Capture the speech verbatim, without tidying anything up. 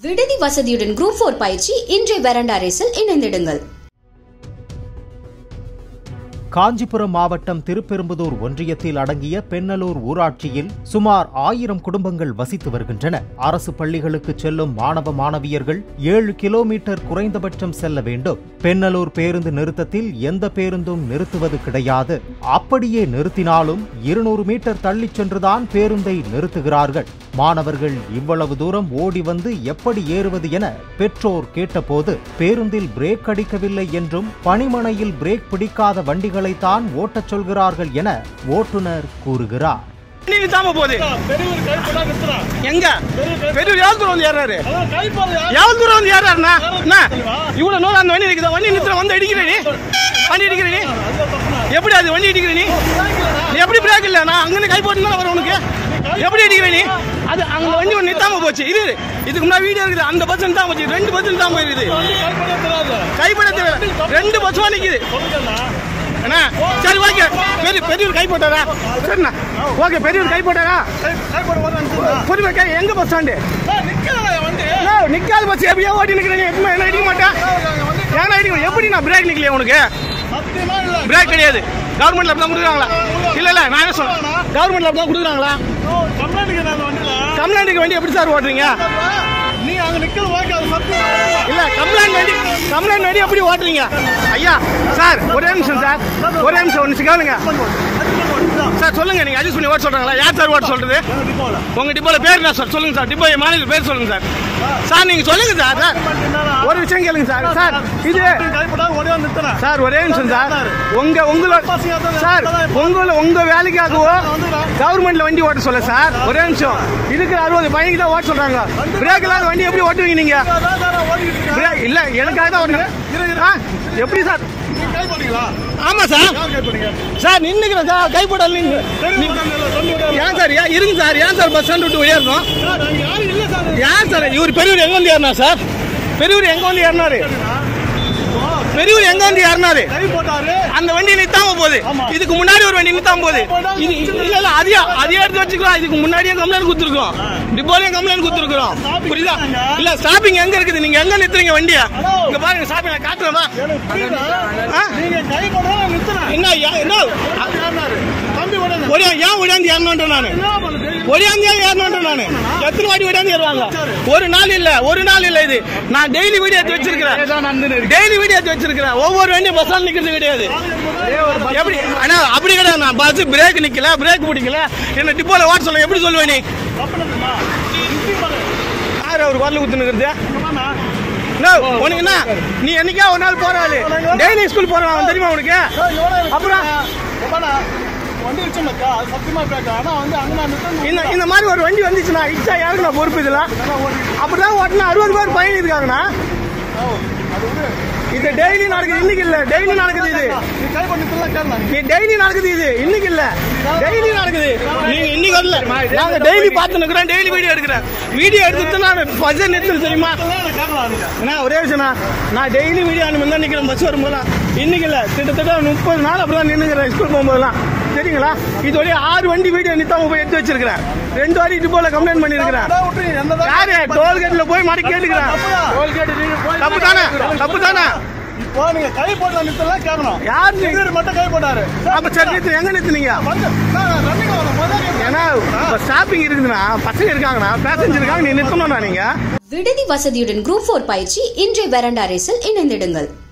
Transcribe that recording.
விடுதி வசதியுடன் group four பயிற்சி இன்றைய வெராண்டா ரேஸில் இணைந்திடுங்கள். காஞ்சிபுரம் மாவட்டம் திருப்பெரும்புதூர் ஒன்றியத்தில் அடங்கிய பெண்ணலூர் ஊராட்சியில் சுமார் ஆயிரம் குடும்பங்கள் வசித்து வருகின்றன. அரசு பள்ளிகளுக்கு செல்லும் மாணவ மாணவியர்கள் ஏழு கிலோமீட்டர் குறைந்தபட்சம் செல்ல வேண்டும். பெண்ணலூர் பேருந்து நிறுத்தத்தில் எந்த பேருந்தும் நிறுத்துவது கிடையாது. அப்படியே நிறுத்தினாலும் இருநூறு மீட்டர் தள்ளி சென்றுதான் பேருந்தை நிறுத்துகிறார்கள். மாணவர்கள் இவ்வளவு தூரம் ஓடி வந்து எப்படி ஏறுவது என பெற்றோர் கேட்டபோது பேருந்தில் பிரேக் அடிக்கவில்லை என்றும் பணிமனையில் பிரேக் பிடிக்காத வண்டிகள் தான் ஓட்டச் சொல்கிறார்கள் என ஓட்டுநர் கூறுகிறார். எப்படி அது வண்டி அடிக்கிற நீ எப்படி பிரேக் இல்ல நான் அங்க கை போட்டு வர உனக்கு எப்படி அடிக்கிற நீ அது அங்க வண்டி ஒண்ணு நித்தாம போச்சு. இது இதுக்கு முன்னாடி வீடியோ இருக்குது. அந்த பஸ் நித்தாம போச்சு. ரெண்டு பஸ் நித்தாம போயிருது. கைப்பட ரெண்டு பஸ் நிக்குது. சரி ஓகே பெரியவர் கை போட்டாரா? சரிண்ணா ஓகே பெரியவர் கை போட்டாரா? பொறுமை எங்க பஸ் ஸ்டாண்டு நிக்காத பஸ் எப்படியா ஓட்டி நிக்கிறீங்க? என்ன அடிக்க மாட்டேன் ஏன்னா அடிக்க எப்படி நான் பிரேக் நிக்கலையா உனக்கு? பிரேக் கிடையாது. கவர்மெண்ட்ல அப்படிதான் கொடுக்குறாங்களா? இல்ல இல்ல நான் என்ன சொல்றேன் கவர்மெண்ட்ல அப்படிதான் கொடுக்குறாங்களா? கம்ப்ளைண்ட்டுக்கு வண்டி எப்படி சார் ஓட்டுறீங்க? நீ அங்க நிக்கல இல்ல கம்ப்ளைண்ட் வண்டி கம்ப்ளைண்ட் வண்டி எப்படி ஓட்டுறீங்க? ஐயா சார் ஒரே நிமிஷம் சார் ஒரே நிமிஷம் ஒரு நிமிஷம் கேளுங்க சார். சொல்லுங்க நீங்க அட்ஜஸ்ட் பண்ணி ஓட்ட சொல்றாங்களா? யார் சார் ஓட்ட சொல்றது? உங்க டிப்போல பேர் என்ன சார்? சொல்லுங்க சார். டிப்போ மாநில பேர் சொல்லுங்க சார். சார் நீங்க சொல்லுங்க சார். சார் ஒரு விஷயம் கேளுங்க சார். சார் இது சார் ஒரே நிமிஷம் சார். உங்க உங்களோட சார் உங்களோட உங்க வேலைக்காகவோ கவர்மெண்ட்ல வண்டி ஓட்ட சொல்ல சார். ஒரே நிமிஷம் இதுக்கு அறுபது பையனுக்கு தான் ஓட்ட சொல்றாங்க. பிரேக் இல்லாத வண்டி எப்படி ஓட்டுவீங்க நீங்க? இல்ல எனக்காக தான் ஓட்டுங்க. எப்படி சார்? ஆமா சார் சார் நின்னுக்கிறேன் சார். கை போடல ஏன் சார் இருங்க சார். ஏன் சார் பஸ் ஸ்டாண்ட் விட்டு ஏறணும்? யார் சார் இவர்? பெரியவர் எங்க வந்து ஏறினா சார்? பெரியவர் எங்க வந்து ஏறினாரு? பெரியவர் எங்க வந்து ஏறினாரு? அந்த வண்டி நித்தாம போகுது. இதுக்கு முன்னாடி ஒரு வண்டி நித்தாம போகுது. இல்ல இல்ல அதையா அதையே எடுத்து வச்சுக்கலாம். இதுக்கு முன்னாடியே கம்ப்ளைண்ட் கொடுத்துருக்கோம். டிப்போலையும் கம்ப்ளைண்ட் கொடுத்துருக்கோம். புரியுதா? இல்ல ஸ்டாப்பிங் எங்க இருக்குது? நீங்க எங்க நிறுத்துறீங்க வண்டியா? இங்க பாருங்க ஸ்டாப்பிங் காட்டுறமா? என்ன ஏன் ஒடியாந்து ஏறணுன்ற நானு ஒடியாந்து ஏறணுன்ற நானு எத்தனை வாட்டி ஒடியாந்து ஏறுவாங்க? ஒரு நாள் இல்ல ஒரு நாள் இல்ல. இது நான் டெய்லி வீடியோ எடுத்து வச்சிருக்கிறேன். டெய்லி வீடியோ எடுத்து வச்சிருக்கிறேன். ஒவ்வொரு வண்டியும் பஸ்ஸால் நிக்கிறது கிடையாது. எப்படி ஆனா அப்படி கிடையாது. நான் பஸ் பிரேக் நிக்கல பிரேக் பிடிக்கல என்ன டிப்போல ஓட்ட சொல்ல எப்படி சொல்லுவேன் நீ? யார் அவர் வரல ஊத்துனுங்கிறது? உனக்கு என்ன நீ என்னைக்கா ஒரு நாள் போறாரு டெய்லி ஸ்கூல் போறான் தெரியுமா உனக்கு? அப்புறம் இந்த மாதிரி ஒரு வண்டி வந்துச்சுன்னா இச்சா யாருக்கு நான் பொறுப்பு? இதெல்லாம் அப்படிதான் ஓட்டினா அறுபது பேர் பயணி இருக்காங்கண்ணா. இது டெய்லி நடக்குது. இன்னைக்கு இல்ல டெய்லி நடக்குது. இது நீ டெய்லி நடக்குது. இது இன்னைக்கு இல்ல டெய்லி நடக்குது. நீங்க இன்னைக்கு வரல நாங்க டெய்லி பார்த்து நிக்கிறோம். டெய்லி வீடியோ எடுக்கிறேன். வீடியோ எடுத்துட்டு நான் பஸ் நிறுத்து தெரியுமா? ஒரே விஷயம் நான் டெய்லி வீடியோ அனுப்பி தான் நிக்கிறேன். பஸ் வரும்போது இன்னைக்கு இல்ல கிட்டத்தட்ட முப்பது நாள் அப்படிதான் நின்னுக்கிறேன் ஸ்கூல் போகும்போதெல்லாம். சரிங்களா? இது வரையும் ஆறு வண்டி வீடியோ நித்தாம போய் எடுத்து வச்சிருக்கிறேன். ரெண்டு வாரி டிப்போல கம்ப்ளைண்ட் பண்ணிருக்கிறேன். யாரு டோல்கேட்ல போய் மாடி கேட்டுக்கிறேன். தப்பு தானே தப்பு தானே. நீங்க கை போட்டு நிறுத்தலாம் கேட்கணும். யார் நீங்க மட்டும் கை போட்டாரு? அப்ப சரி நிறுத்து எங்க நிறுத்துனீங்க? ஏன்னா ஸ்டாப்பிங் இருக்குதுன்னா பசங்க இருக்காங்கண்ணா பேசஞ்சர் இருக்காங்க. நீ நிறுத்தணும்னா நீங்க விடுதி வசதியுடன் குரூப் ஃபோர் பயிற்சி இன்றைய வெராண்டா ரேஸில் இணைந்திடுங்கள்.